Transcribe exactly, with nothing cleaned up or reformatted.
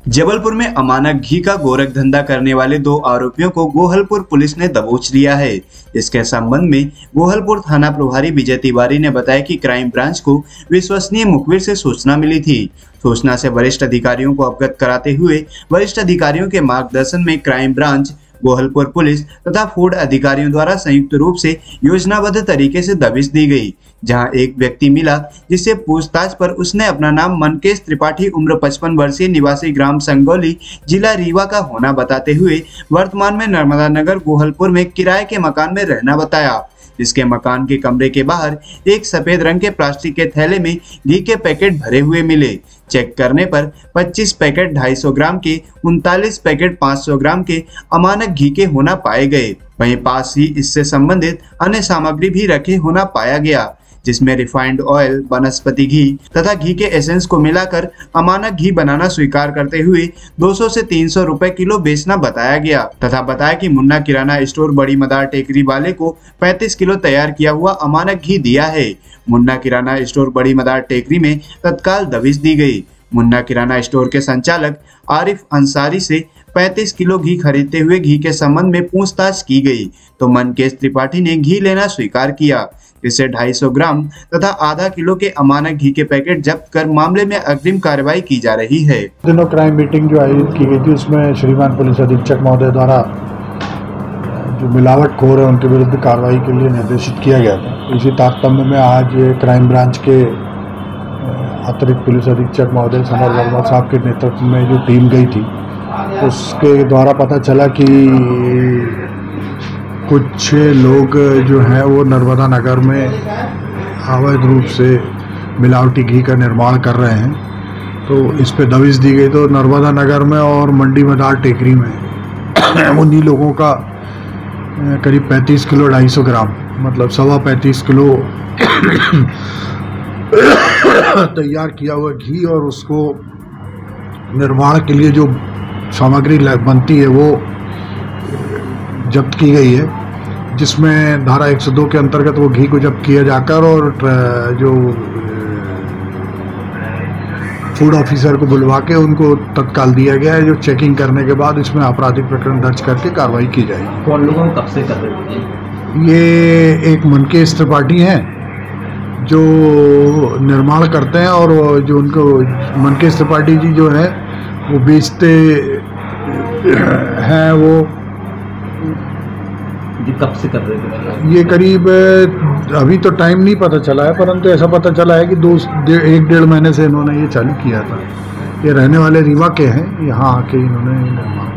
जबलपुर में अमानक घी का गोरख धंधा करने वाले दो आरोपियों को गोहलपुर पुलिस ने दबोच लिया है। इसके संबंध में गोहलपुर थाना प्रभारी विजय तिवारी ने बताया कि क्राइम ब्रांच को विश्वसनीय मुखबिर से सूचना मिली थी। सूचना से वरिष्ठ अधिकारियों को अवगत कराते हुए वरिष्ठ अधिकारियों के मार्गदर्शन में क्राइम ब्रांच, गोहलपुर पुलिस तथा फूड अधिकारियों द्वारा संयुक्त रूप से योजनाबद्ध तरीके से दबिश दी गई, जहां एक व्यक्ति मिला जिससे पूछताछ पर उसने अपना नाम मनकेश त्रिपाठी उम्र पचपन वर्षीय निवासी ग्राम संगोली जिला रीवा का होना बताते हुए वर्तमान में नर्मदा नगर गोहलपुर में किराए के मकान में रहना बताया। जिसके मकान के कमरे के बाहर एक सफेद रंग के प्लास्टिक के थैले में घी के पैकेट भरे हुए मिले। चेक करने पर पच्चीस पैकेट ढाई सौ ग्राम के, उनतालीस पैकेट पाँच सौ ग्राम के अमानक घी के होना पाए गए। वहीं पास ही इससे संबंधित अन्य सामग्री भी रखे होना पाया गया, जिसमें रिफाइंड ऑयल, वनस्पति घी तथा घी के एसेंस को मिलाकर अमानक घी बनाना स्वीकार करते हुए दो सौ से तीन सौ रुपए किलो बेचना बताया गया तथा बताया कि मुन्ना किराना स्टोर बड़ी मदार टेकरी वाले को पैंतीस किलो तैयार किया हुआ अमानक घी दिया है। मुन्ना किराना स्टोर बड़ी मदार टेकरी में तत्काल दबिश दी गई। मुन्ना किराना स्टोर के संचालक आरिफ अंसारी से पैंतीस किलो घी खरीदते हुए घी के संबंध में पूछताछ की गई तो मनकेश त्रिपाठी ने घी लेना स्वीकार किया। इससे ढाई सौ ग्राम तथा आधा किलो के अमानक घी के पैकेट जब्त कर मामले में अग्रिम कार्रवाई की जा रही है। दिनों क्राइम मीटिंग जो आयोजित की गई थी उसमें श्रीमान पुलिस अधीक्षक महोदय द्वारा जो मिलावटखोर है उनके विरुद्ध कार्रवाई के लिए निर्देशित किया गया था। इसी तारतम्य में आज क्राइम ब्रांच के अतिरिक्त पुलिस अधीक्षक महोदय समर वर्मा साहब के नेतृत्व में जो टीम गई थी उसके द्वारा पता चला कि कुछ लोग जो हैं वो नर्मदा नगर में अवैध रूप से मिलावटी घी का निर्माण कर रहे हैं, तो इस पे दबिश दी गई। तो नर्मदा नगर में और मंडी मदार टेकरी में उन्हीं लोगों का करीब पैंतीस किलो ढाई सौ ग्राम मतलब सवा पैंतीस किलो तैयार किया हुआ घी और उसको निर्माण के लिए जो सामग्री बनती है वो जब्त की गई है, जिसमें धारा एक सौ दो के अंतर्गत वो घी को जब्त किया जाकर और जो फूड ऑफिसर को बुलवा के उनको तत्काल दिया गया है, जो चेकिंग करने के बाद इसमें आपराधिक प्रकरण दर्ज करके कार्रवाई की जाएगी। कौन लोगों को कब से कर रहे हैं? ये एक मनकेश त्रिपाठी हैं जो निर्माण करते हैं और जो उनको मनकेश त्रिपाठी जी जो है वो बेचते हैं। वो कब से कर रहे थे? ये करीब अभी तो टाइम नहीं पता चला है, परंतु ऐसा पता चला है कि दो एक डेढ़ महीने से इन्होंने ये चालू किया था। ये रहने वाले रीवा के हैं, यहाँ आके इन्होंने